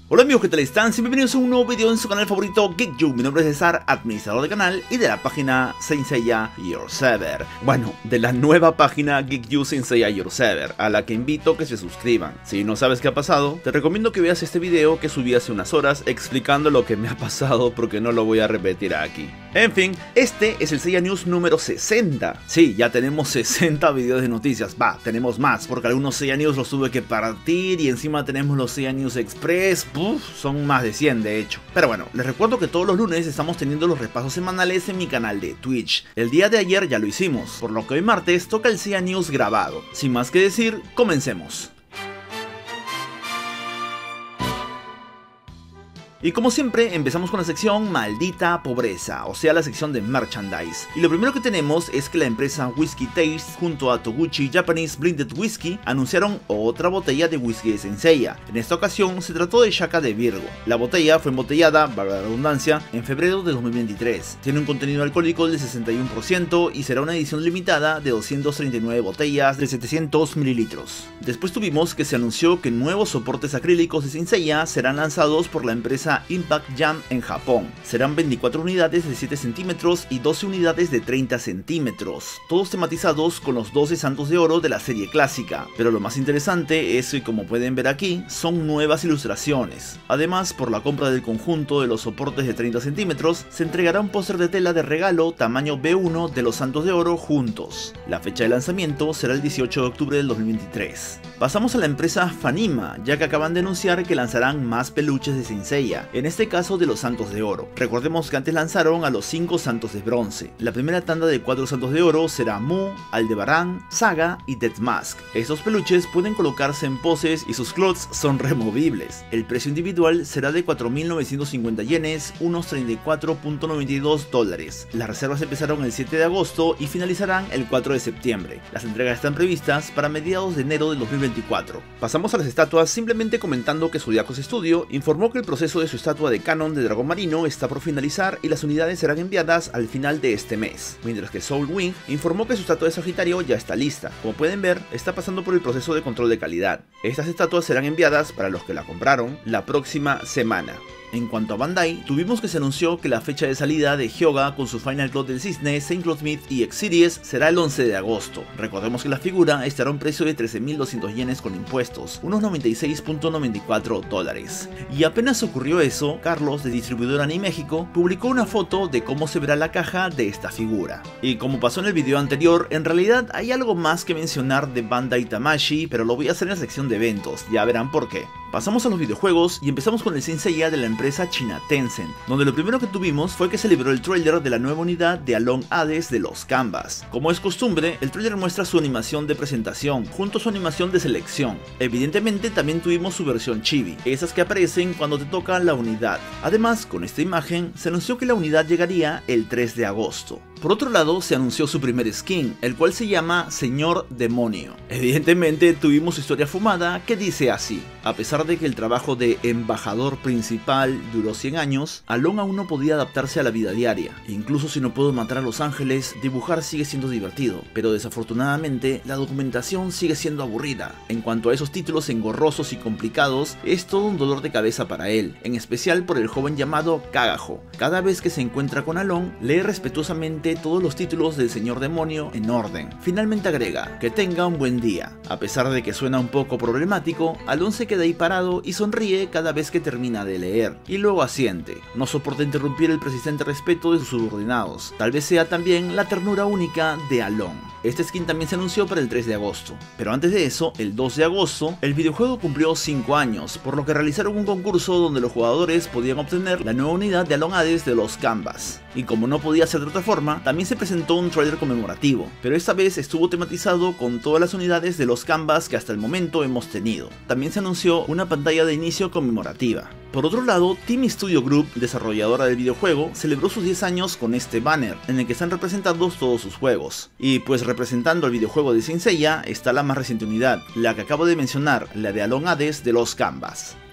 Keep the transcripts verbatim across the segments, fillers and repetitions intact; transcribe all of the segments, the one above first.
Hola amigos, ¿qué tal están? Bienvenidos a un nuevo video en su canal favorito GeekYou. Mi nombre es César, administrador del canal y de la página Saint Seiya Your Server. Bueno, de la nueva página GeekYou Saint Seiya Your Server, a la que invito a que se suscriban. Si no sabes qué ha pasado, te recomiendo que veas este video que subí hace unas horas explicando lo que me ha pasado, porque no lo voy a repetir aquí. En fin, este es el Seiya News número sesenta. Sí, ya tenemos sesenta videos de noticias. Va, tenemos más, porque algunos Seiya News los tuve que partir y encima tenemos los Seiya News Express. Uf, son más de cien de hecho. Pero bueno, les recuerdo que todos los lunes estamos teniendo los repasos semanales en mi canal de Twitch. El día de ayer ya lo hicimos, por lo que hoy martes toca el Seiya News grabado. Sin más que decir, comencemos. Y como siempre, empezamos con la sección Maldita Pobreza, o sea la sección de merchandise. Y lo primero que tenemos es que la empresa Whiskey Taste junto a Toguchi Japanese Blended Whiskey anunciaron otra botella de whisky de Saint Seiya. En esta ocasión se trató de Shaka de Virgo. La botella fue embotellada, valga la redundancia, en febrero de dos mil veintitrés. Tiene un contenido alcohólico del sesenta y uno por ciento y será una edición limitada de doscientas treinta y nueve botellas de setecientos mililitros. Después tuvimos que se anunció que nuevos soportes acrílicos de Saint Seiya serán lanzados por la empresa Impact Jam en Japón. Serán veinticuatro unidades de siete centímetros y doce unidades de treinta centímetros, todos tematizados con los doce santos de oro de la serie clásica. Pero lo más interesante es que, como pueden ver aquí, son nuevas ilustraciones. Además, por la compra del conjunto de los soportes de treinta centímetros, se entregará un póster de tela de regalo tamaño B uno de los santos de oro juntos. La fecha de lanzamiento será el dieciocho de octubre del dos mil veintitrés. Pasamos a la empresa Fanima, ya que acaban de anunciar que lanzarán más peluches de Saint Seiya, en este caso de los santos de oro. Recordemos que antes lanzaron a los cinco santos de bronce. La primera tanda de cuatro santos de oro será Mu, Aldebarán, Saga y Death Mask. Estos peluches pueden colocarse en poses y sus clots son removibles. El precio individual será de cuatro mil novecientos cincuenta yenes, unos treinta y cuatro punto noventa y dos dólares. Las reservas empezaron el siete de agosto y finalizarán el cuatro de septiembre. Las entregas están previstas para mediados de enero del dos mil veinticuatro. Pasamos a las estatuas, simplemente comentando que Zodiacos Studio informó que el proceso de su estatua de canon de dragón marino está por finalizar y las unidades serán enviadas al final de este mes, mientras que Soul Wing informó que su estatua de Sagitario ya está lista. Como pueden ver, está pasando por el proceso de control de calidad. Estas estatuas serán enviadas para los que la compraron la próxima semana. En cuanto a Bandai, tuvimos que se anunció que la fecha de salida de Hyoga con su Final Cloth del Cisne, Saint Cloth Myth y X-Series será el once de agosto. Recordemos que la figura estará a un precio de trece mil doscientos yenes con impuestos, unos noventa y seis punto noventa y cuatro dólares. Y apenas ocurrió eso, Carlos, de distribuidora Anime México, publicó una foto de cómo se verá la caja de esta figura. Y como pasó en el video anterior, en realidad hay algo más que mencionar de Bandai Tamashii, pero lo voy a hacer en la sección de eventos, ya verán por qué. Pasamos a los videojuegos y empezamos con el Saint Seiya de la empresa china Tencent, donde lo primero que tuvimos fue que se liberó el trailer de la nueva unidad de Along Hades de los Canvas. Como es costumbre, el trailer muestra su animación de presentación, junto a su animación de selección. Evidentemente también tuvimos su versión chibi, esas que aparecen cuando te toca la unidad. Además, con esta imagen, se anunció que la unidad llegaría el tres de agosto. Por otro lado, se anunció su primer skin, el cual se llama Señor Demonio. Evidentemente tuvimos su historia fumada que dice así: a pesar de que el trabajo de embajador principal duró cien años, Alon aún no podía adaptarse a la vida diaria. Incluso si no puedo matar a los ángeles, dibujar sigue siendo divertido, pero desafortunadamente la documentación sigue siendo aburrida. En cuanto a esos títulos engorrosos y complicados, es todo un dolor de cabeza para él, en especial por el joven llamado Kagaho. Cada vez que se encuentra con Alon, lee respetuosamente todos los títulos del Señor Demonio en orden. Finalmente agrega: que tenga un buen día. A pesar de que suena un poco problemático, Alon se queda ahí parado y sonríe cada vez que termina de leer, y luego asiente. No soporta interrumpir el persistente respeto de sus subordinados. Tal vez sea también la ternura única de Alon. Este skin también se anunció para el tres de agosto, pero antes de eso, el dos de agosto, el videojuego cumplió cinco años, por lo que realizaron un concurso donde los jugadores podían obtener la nueva unidad de Along Hades de los Canvas. Y como no podía ser de otra forma, también se presentó un trailer conmemorativo, pero esta vez estuvo tematizado con todas las unidades de los Canvas que hasta el momento hemos tenido. También se anunció una pantalla de inicio conmemorativa. Por otro lado, Team Studio Group, desarrolladora del videojuego, celebró sus diez años con este banner, en el que están representados todos sus juegos. Y pues representando al videojuego de Saint Seiya está la más reciente unidad, la que acabo de mencionar, la de Along Hades de los Canvas.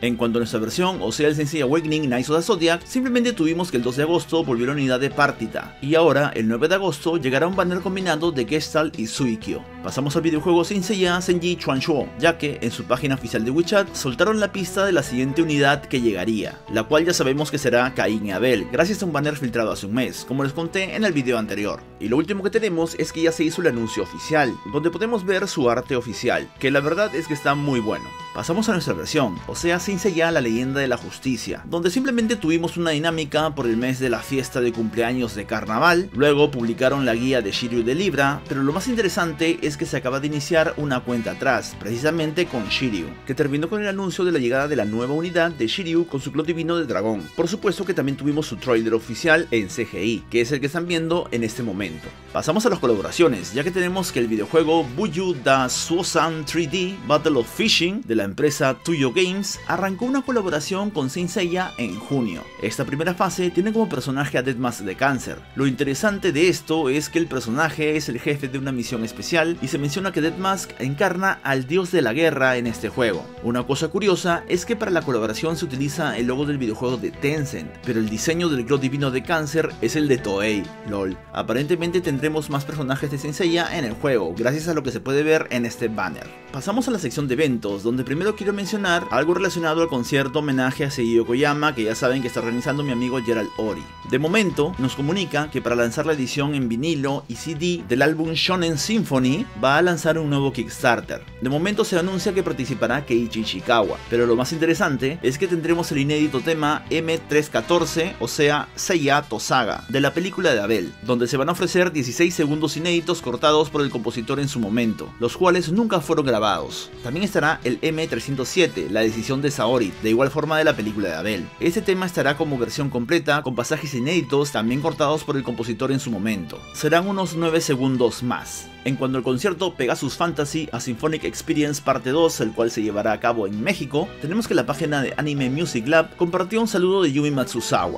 En cuanto a nuestra versión, o sea el Sensei Awakening Knights of the Zodiac, simplemente tuvimos que el dos de agosto volvió la unidad de Partita, y ahora el nueve de agosto llegará un banner combinado de Gestalt y Suikyo. Pasamos al videojuego Saint Seiya Senji Chuanshuo, ya que en su página oficial de WeChat soltaron la pista de la siguiente unidad que llegaría, la cual ya sabemos que será Caín y Abel, gracias a un banner filtrado hace un mes, como les conté en el video anterior. Y lo último que tenemos es que ya se hizo el anuncio oficial, donde podemos ver su arte oficial, que la verdad es que está muy bueno. Pasamos a nuestra versión, o sea Saint Seiya la leyenda de la justicia, donde simplemente tuvimos una dinámica por el mes de la fiesta de cumpleaños de carnaval, luego publicaron la guía de Shiryu de Libra, pero lo más interesante es que se acaba de iniciar una cuenta atrás, precisamente con Shiryu, que terminó con el anuncio de la llegada de la nueva unidad de Shiryu con su clon divino de dragón. Por supuesto que también tuvimos su trailer oficial en C G I, que es el que están viendo en este momento. Pasamos a las colaboraciones, ya que tenemos que el videojuego Buju da Suosan tres D Battle of Fishing de la empresa Tuyo Games arrancó una colaboración con Saint Seiya en junio. Esta primera fase tiene como personaje a Deadmask de Cáncer. Lo interesante de esto es que el personaje es el jefe de una misión especial y se menciona que Deadmask encarna al dios de la guerra en este juego. Una cosa curiosa es que para la colaboración se utiliza el logo del videojuego de Tencent, pero el diseño del clon divino de Cáncer es el de Toei, lol. Aparentemente tendremos más personajes de Saint Seiya en el juego, gracias a lo que se puede ver en este banner. Pasamos a la sección de eventos, donde primero quiero mencionar algo relacionado al concierto homenaje a Seiji Yokoyama, que ya saben que está organizando mi amigo Gerald Ori. De momento, nos comunica que para lanzar la edición en vinilo y C D del álbum Shonen Symphony, va a lanzar un nuevo Kickstarter. De momento se anuncia que participará Keiichi Ishikawa, pero lo más interesante es que tendremos el inédito tema M trescientos catorce, o sea Seiya to Saga, de la película de Abel, donde se van a ofrecer dieciséis segundos inéditos cortados por el compositor en su momento, los cuales nunca fueron grabados. También estará el M trescientos siete, la decisión de Saori, de igual forma de la película de Abel. Este tema estará como versión completa, con pasajes inéditos también cortados por el compositor en su momento. Serán unos nueve segundos más. En cuanto al concierto Pegasus Fantasy A Symphonic Experience parte dos, el cual se llevará a cabo en México, tenemos que la página de Anime Music Lab compartió un saludo de Yumi Matsuzawa.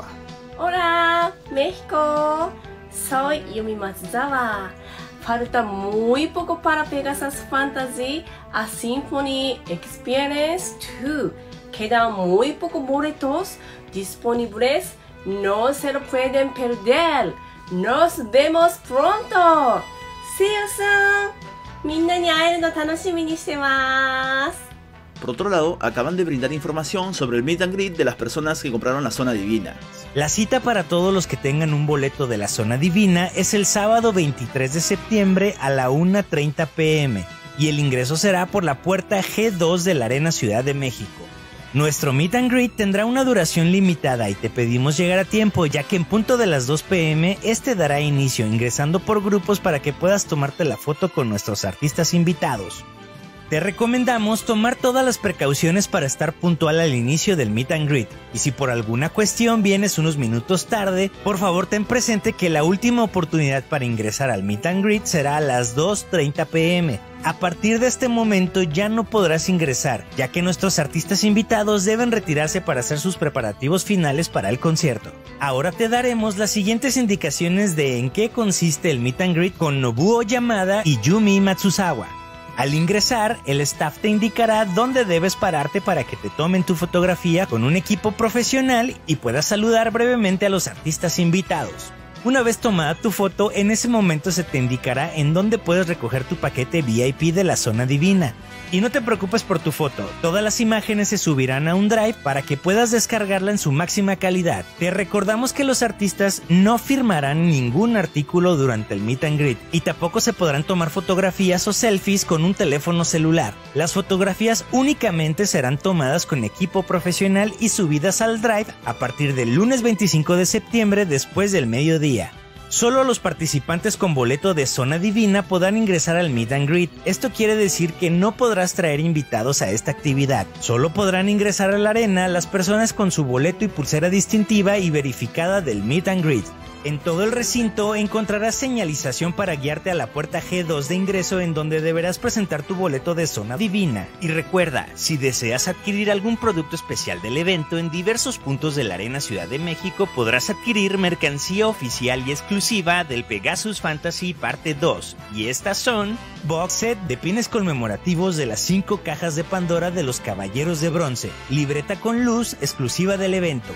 Hola, México, soy Yumi Matsuzawa. Falta muy poco para Pegasus Fantasy A Symphony Experience dos. Quedan muy pocos boletos disponibles, no se lo pueden perder. Nos vemos pronto. See you soon. みんなに会えるの楽しみにしてます。 Por otro lado, acaban de brindar información sobre el meet and greet de las personas que compraron la Zona Divina. La cita para todos los que tengan un boleto de la Zona Divina es el sábado veintitrés de septiembre a la una treinta p m y el ingreso será por la puerta G dos de la Arena Ciudad de México. Nuestro meet and greet tendrá una duración limitada y te pedimos llegar a tiempo, ya que en punto de las dos p m este dará inicio ingresando por grupos para que puedas tomarte la foto con nuestros artistas invitados. Te recomendamos tomar todas las precauciones para estar puntual al inicio del meet and greet, y si por alguna cuestión vienes unos minutos tarde, por favor ten presente que la última oportunidad para ingresar al meet and greet será a las dos treinta p m A partir de este momento ya no podrás ingresar, ya que nuestros artistas invitados deben retirarse para hacer sus preparativos finales para el concierto. Ahora te daremos las siguientes indicaciones de en qué consiste el meet and greet con Nobuo Yamada y Yumi Matsuzawa. Al ingresar, el staff te indicará dónde debes pararte para que te tomen tu fotografía con un equipo profesional y puedas saludar brevemente a los artistas invitados. Una vez tomada tu foto, en ese momento se te indicará en dónde puedes recoger tu paquete V I P de la Zona Divina. Y no te preocupes por tu foto, todas las imágenes se subirán a un drive para que puedas descargarla en su máxima calidad. Te recordamos que los artistas no firmarán ningún artículo durante el meet and greet y tampoco se podrán tomar fotografías o selfies con un teléfono celular. Las fotografías únicamente serán tomadas con equipo profesional y subidas al drive a partir del lunes veinticinco de septiembre después del mediodía. Solo los participantes con boleto de Zona Divina podrán ingresar al meet and greet. Esto quiere decir que no podrás traer invitados a esta actividad. Solo podrán ingresar a la arena las personas con su boleto y pulsera distintiva y verificada del meet and greet. En todo el recinto encontrarás señalización para guiarte a la puerta G dos de ingreso, en donde deberás presentar tu boleto de zona divina. Y recuerda, si deseas adquirir algún producto especial del evento, en diversos puntos de la Arena Ciudad de México podrás adquirir mercancía oficial y exclusiva del Pegasus Fantasy Parte dos. Y estas son: box set de pines conmemorativos de las cinco cajas de Pandora de los Caballeros de Bronce, libreta con luz exclusiva del evento,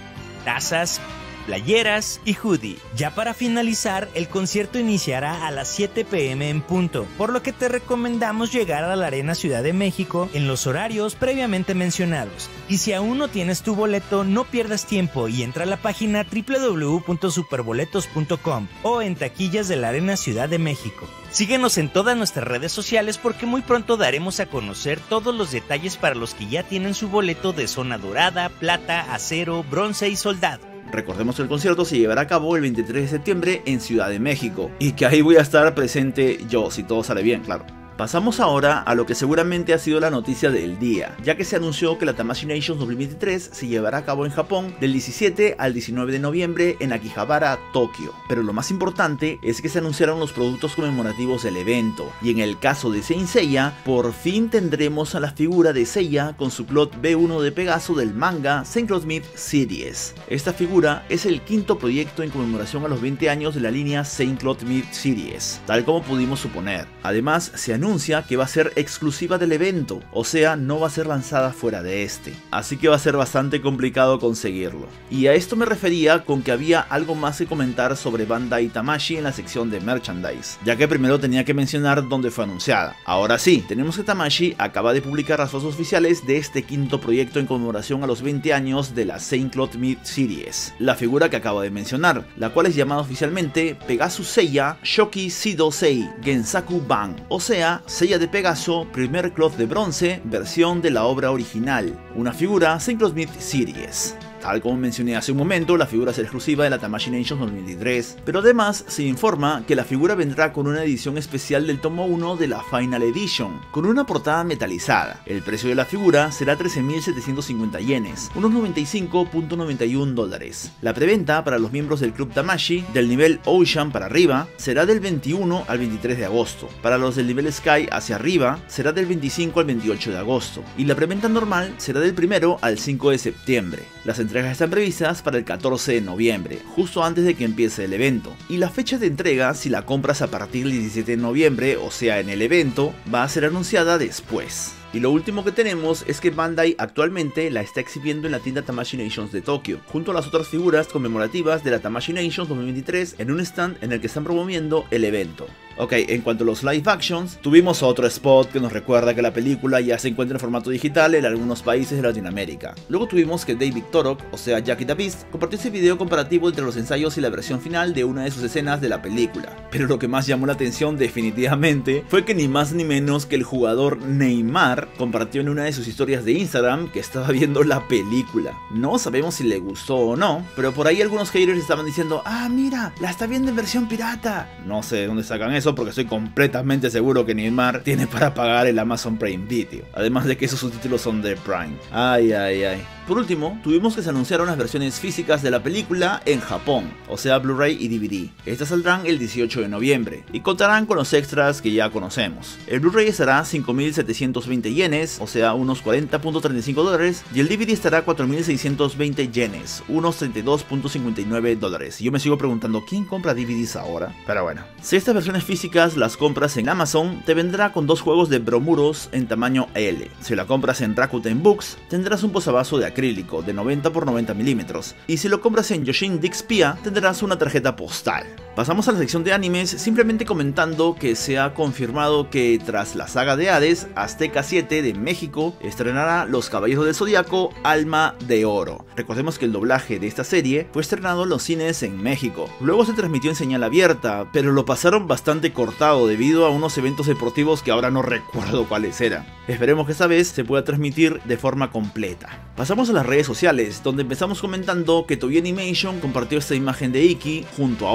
tazas, playeras y hoodie. Ya para finalizar, el concierto iniciará a las siete pe eme en punto, por lo que te recomendamos llegar a la Arena Ciudad de México en los horarios previamente mencionados. Y si aún no tienes tu boleto, no pierdas tiempo y entra a la página doble u doble u doble u punto superboletos punto com o en taquillas de la Arena Ciudad de México. Síguenos en todas nuestras redes sociales, porque muy pronto daremos a conocer todos los detalles para los que ya tienen su boleto de zona dorada, plata, acero, bronce y soldado. Recordemos que el concierto se llevará a cabo el veintitrés de septiembre en Ciudad de México, y que ahí voy a estar presente yo, si todo sale bien, claro. Pasamos ahora a lo que seguramente ha sido la noticia del día, ya que se anunció que la Tamashii Nations dos mil veintitrés se llevará a cabo en Japón del diecisiete al diecinueve de noviembre en Akihabara, Tokio. Pero lo más importante es que se anunciaron los productos conmemorativos del evento, y en el caso de Saint Seiya, por fin tendremos a la figura de Seiya con su Cloth be uno de Pegaso del manga Saint Cloth Mid Series. Esta figura es el quinto proyecto en conmemoración a los veinte años de la línea Saint Cloth Mid Series, tal como pudimos suponer. Además, se anuncia anuncia que va a ser exclusiva del evento, o sea, no va a ser lanzada fuera de este, así que va a ser bastante complicado conseguirlo. Y a esto me refería con que había algo más que comentar sobre Bandai Tamashii en la sección de merchandise, ya que primero tenía que mencionar dónde fue anunciada. Ahora sí, tenemos que Tamashii acaba de publicar las fotos oficiales de este quinto proyecto en conmemoración a los veinte años de la Saint Cloth Mid Series, la figura que acabo de mencionar, la cual es llamada oficialmente Pegasus Seiya Shoki Shido Sei Gensaku Ban, o sea, Seiya de Pegaso, primer cloth de bronce, versión de la obra original, una figura Saint Cloth Mid Series. Tal como mencioné hace un momento, la figura será exclusiva de la Tamashii Nations dos mil veintitrés, pero además se informa que la figura vendrá con una edición especial del tomo uno de la Final Edition, con una portada metalizada. El precio de la figura será trece mil setecientos cincuenta yenes, unos noventa y cinco punto noventa y uno dólares. La preventa para los miembros del Club Tamashii, del nivel Ocean para arriba, será del veintiuno al veintitrés de agosto. Para los del nivel Sky hacia arriba, será del veinticinco al veintiocho de agosto. Y la preventa normal será del primero al cinco de septiembre. Las entregas están previstas para el catorce de noviembre, justo antes de que empiece el evento, y la fecha de entrega, si la compras a partir del diecisiete de noviembre, o sea en el evento, va a ser anunciada después. Y lo último que tenemos es que Bandai actualmente la está exhibiendo en la tienda Tamashii Nations de Tokio, junto a las otras figuras conmemorativas de la Tamashii Nations dos mil veintitrés en un stand en el que están promoviendo el evento. Ok, en cuanto a los live actions, tuvimos otro spot que nos recuerda que la película ya se encuentra en formato digital en algunos países de Latinoamérica. Luego tuvimos que David Torok, o sea Jackie the Beast, compartió ese video comparativo entre los ensayos y la versión final de una de sus escenas de la película. Pero lo que más llamó la atención definitivamente fue que ni más ni menos que el jugador Neymar compartió en una de sus historias de Instagram que estaba viendo la película. No sabemos si le gustó o no, pero por ahí algunos haters estaban diciendo: ah, mira, la está viendo en versión pirata. No sé de dónde sacan eso, porque estoy completamente seguro que Neymar tiene para pagar el Amazon Prime Video, además de que esos subtítulos son de Prime. Ay, ay, ay. Por último, tuvimos que se anunciaron las versiones físicas de la película en Japón, o sea Blu-ray y D V D. Estas saldrán el dieciocho de noviembre y contarán con los extras que ya conocemos. El Blu-ray estará cinco mil setecientos veinte yenes, o sea unos cuarenta punto treinta y cinco dólares, y el D V D estará cuatro mil seiscientos veinte yenes, unos treinta y dos punto cincuenta y nueve dólares. Y yo me sigo preguntando, ¿quién compra D V Ds ahora? Pero bueno, si estas versiones físicas las compras en Amazon, te vendrá con dos juegos de bromuros en tamaño L. Si la compras en Rakuten Books, tendrás un posavasos de acrílico de noventa por noventa milímetros, y si lo compras en Yoshin Dixpia tendrás una tarjeta postal. Pasamos a la sección de animes, simplemente comentando que se ha confirmado que tras la saga de Hades, Azteca siete de México estrenará Los Caballeros del Zodiaco Alma de Oro. Recordemos que el doblaje de esta serie fue estrenado en los cines en México, luego se transmitió en señal abierta, pero lo pasaron bastante cortado debido a unos eventos deportivos que ahora no recuerdo cuáles eran. Esperemos que esta vez se pueda transmitir de forma completa. Pasamos a las redes sociales, donde empezamos comentando que Toei Animation compartió esta imagen de Iki junto a otras de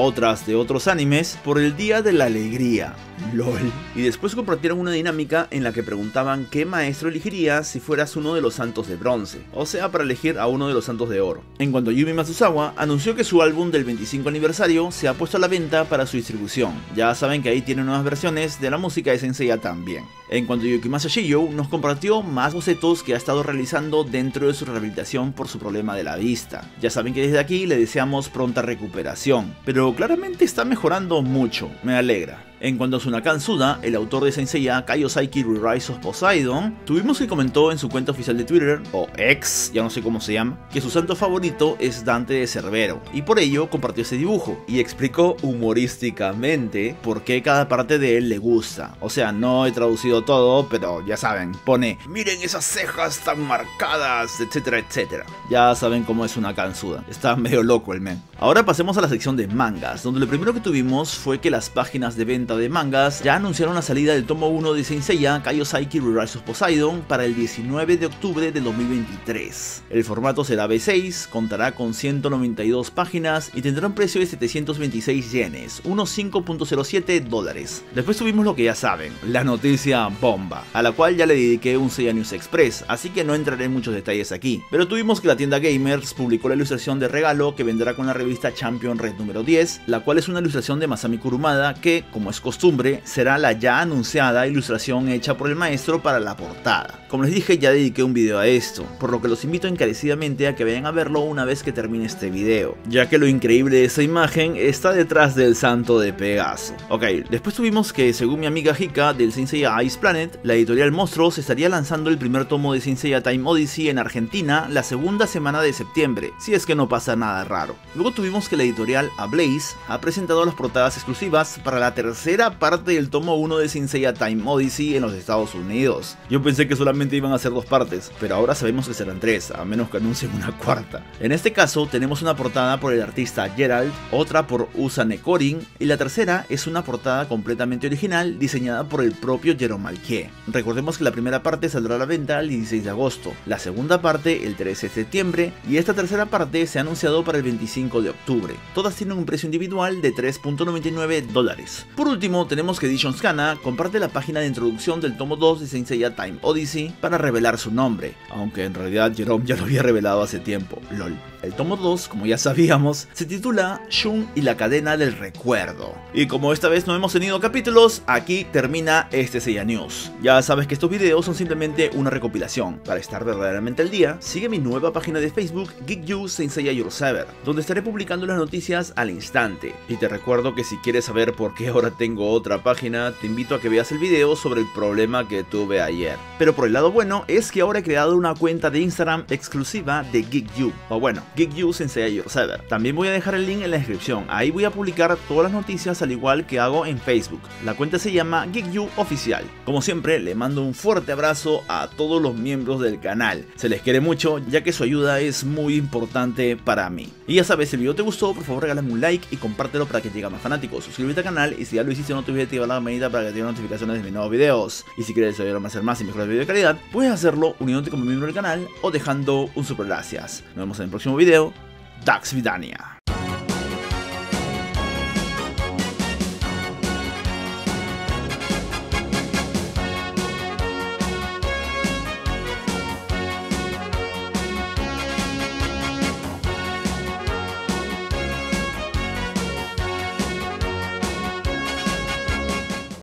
de otros animes por el Día de la Alegría. LOL. Y después compartieron una dinámica en la que preguntaban qué maestro elegirías si fueras uno de los santos de bronce, o sea, para elegir a uno de los santos de oro. En cuanto a Yumi Matsuzawa, anunció que su álbum del veinticinco aniversario se ha puesto a la venta para su distribución. Ya saben que ahí tiene nuevas versiones de la música de Saint Seiya también. En cuanto a Yukimasa Shiyo, nos compartió más bocetos que ha estado realizando dentro de su rehabilitación por su problema de la vista. Ya saben que desde aquí le deseamos pronta recuperación, pero claramente está mejorando mucho, me alegra. En cuanto a Tsunakan Suda, el autor de Saint Seiya Kaiosaiki Re-Rise of Poseidon, tuvimos que comentó en su cuenta oficial de Twitter, o X, ya no sé cómo se llama, que su santo favorito es Dante de Cerbero, y por ello compartió ese dibujo, y explicó humorísticamente por qué cada parte de él le gusta. O sea, no he traducido todo, pero ya saben, pone, miren esas cejas tan marcadas, etcétera, etcétera. Ya saben cómo es Tsunakan Suda, está medio loco el men. Ahora pasemos a la sección de mangas, donde lo primero que tuvimos fue que las páginas de venta de mangas ya anunciaron la salida del tomo uno de Saint Seiya Kaiosaiki Re-Rise of Poseidon para el diecinueve de octubre de dos mil veintitrés. El formato será B seis, contará con ciento noventa y dos páginas y tendrá un precio de setecientos veintiséis yenes, unos cinco punto cero siete dólares. Después tuvimos lo que ya saben, la noticia bomba, a la cual ya le dediqué un Seiya News Express, así que no entraré en muchos detalles aquí. Pero tuvimos que la tienda Gamers publicó la ilustración de regalo que vendrá con la revista Champion Red número diez, la cual es una ilustración de Masami Kurumada que, como es costumbre, será la ya anunciada ilustración hecha por el maestro para la portada. Como les dije, ya dediqué un video a esto, por lo que los invito encarecidamente a que vayan a verlo una vez que termine este video, ya que lo increíble de esa imagen está detrás del santo de Pegaso. Ok, después tuvimos que, según mi amiga Hika del Saint Seiya Ice Planet, la editorial Monstruos estaría lanzando el primer tomo de Saint Seiya Time Odyssey en Argentina la segunda semana de septiembre, si es que no pasa nada raro. Luego tuvimos que la editorial Ablaze ha presentado las portadas exclusivas para la tercera parte del tomo uno de Saint Seiya Time Odyssey en los Estados Unidos. Yo pensé que solamente iban a ser dos partes, pero ahora sabemos que serán tres, a menos que anuncien una cuarta. En este caso tenemos una portada por el artista Gerald, otra por Usane Korin, y la tercera es una portada completamente original diseñada por el propio Jerome Malquier. Recordemos que la primera parte saldrá a la venta el dieciséis de agosto, la segunda parte el trece de septiembre y esta tercera parte se ha anunciado para el veinticinco de octubre. Todas tienen un precio individual de tres punto noventa y nueve dólares. Por último tenemos que Edition Scana comparte la página de introducción del tomo dos de Saint Seiya Time Odyssey para revelar su nombre, aunque en realidad Jerome ya lo había revelado hace tiempo, lol. El tomo dos, como ya sabíamos, se titula Shun y la cadena del recuerdo. Y como esta vez no hemos tenido capítulos, aquí termina este Seiya News. Ya sabes que estos videos son simplemente una recopilación. Para estar verdaderamente al día, sigue mi nueva página de Facebook Geek You Saint Seiya Your Saber, donde estaré publicando las noticias al instante. Y te recuerdo que si quieres saber por qué ahora tengo otra página, te invito a que veas el video sobre el problema que tuve ayer. Pero por el lado bueno es que ahora he creado una cuenta de Instagram exclusiva de Geek You, o bueno, Geek You Saint Seiya Your Saber. También voy a dejar el link en la descripción, ahí voy a publicar todas las noticias al igual que hago en Facebook. La cuenta se llama Geek You Oficial. Como siempre, le mando un fuerte abrazo a todos los miembros del canal. Se les quiere mucho, ya que su ayuda es muy importante para mí. Y ya sabes, si el video te gustó, por favor regálame un like y compártelo para que llegue a más fanáticos. Suscríbete al canal y si ya lo hiciste no te olvides de activar la campanita para que te lleguen notificaciones de mis nuevos videos. Y si quieres ayudarme a hacer más y mejores videos de calidad, puedes hacerlo uniéndote como miembro del canal o dejando un super gracias. Nos vemos en el próximo video. Dax Vidania.